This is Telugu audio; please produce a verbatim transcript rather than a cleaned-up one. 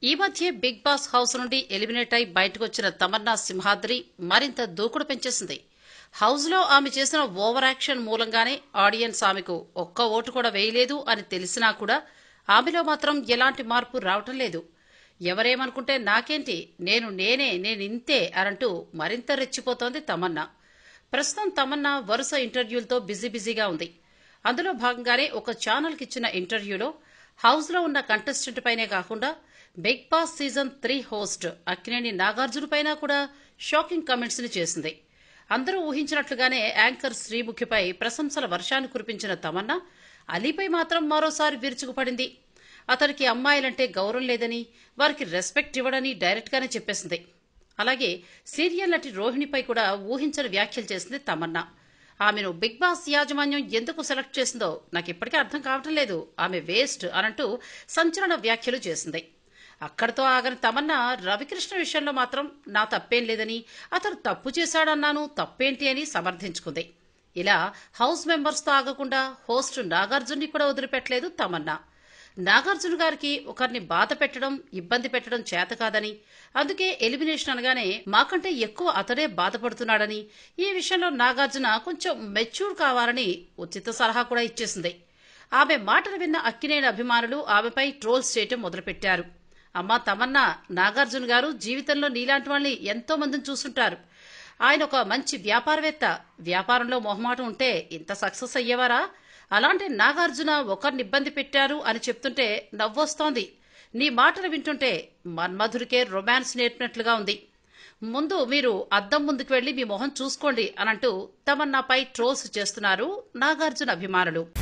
ఈ మధ్య బిగ్ బాస్ హౌస్ నుండి ఎలిమినేట్ అయి బయటకు వచ్చిన తమన్నా సింహాద్రి మరింత దూకుడు పెంచేసింది. హౌస్ లో ఆమె చేసిన ఓవర్ యాక్షన్ మూలంగానే ఆడియన్స్ ఆమెకు ఒక్క ఓటు కూడా వేయలేదు అని తెలిసినా కూడా ఆమెలో మాత్రం ఎలాంటి మార్పు రావటం లేదు. ఎవరేమనుకుంటే నాకేంటి, నేను నేనే నేనింతే అనంటూ మరింత రెచ్చిపోతోంది తమన్నా. ప్రస్తుతం తమన్నా వరుస ఇంటర్వ్యూలతో బిజీ బిజీగా ఉంది. అందులో భాగంగానే ఒక ఛానల్కి ఇచ్చిన ఇంటర్వ్యూలో హౌస్ లో ఉన్న కంటెస్టెంట్ పైనే కాకుండా Bigg Boss season three host Akkineni Nagarjuna పైన కూడా షాకింగ్ కామెంట్స్ ని చేసింది. అందరూ ఊహించినట్లుగానే యాంకర్ శ్రీముఖిపై ప్రశంసల వర్షాన్ని కురిపించిన తమన్నా అలీపై మాత్రం మరోసారి విరుచుకుపడింది. అతనికి అమ్మాయిలంటే గౌరవం లేదని, వారికి రెస్పెక్ట్ ఇవ్వడని డైరెక్ట్ గానే చెప్పేసింది. అలాగే సీరియల్ నటి రోహిణిపై కూడా ఊహించని వ్యాఖ్యలు చేసింది తమన్నా. ఆమెను బిగ్ బాస్ యాజమాన్యం ఎందుకు సెలెక్ట్ చేసిందో నాకు ఇప్పటికీ అర్థం కావటం లేదు, ఆమె వేస్ట్ అనంటూ సంచలన వ్యాఖ్యలు చేసింది. అక్కడితో ఆగని తమన్నా రవికృష్ణ విషయంలో మాత్రం నా తప్పేం లేదని, అతను తప్పు చేశాడన్నాను, తప్పేంటి అని సమర్థించుకుంది. ఇలా హౌస్ మెంబర్స్ తో ఆగకుండా హోస్ట్ నాగార్జున్ని కూడా వదిలిపెట్టలేదు తమన్నా. నాగార్జున గారికి ఒకరిని బాధ పెట్టడం, ఇబ్బంది పెట్టడం చేత కాదని, అందుకే ఎలిమినేషన్ అనగానే మాకంటే ఎక్కువ అతడే బాధపడుతున్నాడని, ఈ విషయంలో నాగార్జున కొంచెం మెచ్యూర్ కావాలని ఉచిత సలహా కూడా ఇచ్చేసింది. ఆమె మాటలు విన్న అక్కినేని అభిమానులు ఆమెపై ట్రోల్స్ చేయటం మొదలుపెట్టారు. అమ్మా తమన్నా, నాగార్జున గారు జీవితంలో నీలాంటి వాళ్ళని ఎంతో మందిని చూస్తుంటారు. ఆయన ఒక మంచి వ్యాపారవేత్త. వ్యాపారంలో మొహమాటం ఉంటే ఇంత సక్సెస్ అయ్యేవారా? అలాంటి నాగార్జున ఒకరిని ఇబ్బంది పెట్టారు అని చెప్తుంటే నవ్వొస్తోంది. నీ మాటలు వింటుంటే మన్మధుడికే రొమాన్స్ నేర్పినట్లుగా ఉంది. ముందు మీరు అద్దం ముందుకు వెళ్లి మీ మొహం చూసుకోండి అనంటూ తమన్నాపై ట్రోల్స్ చేస్తున్నారు నాగార్జున అభిమానులు.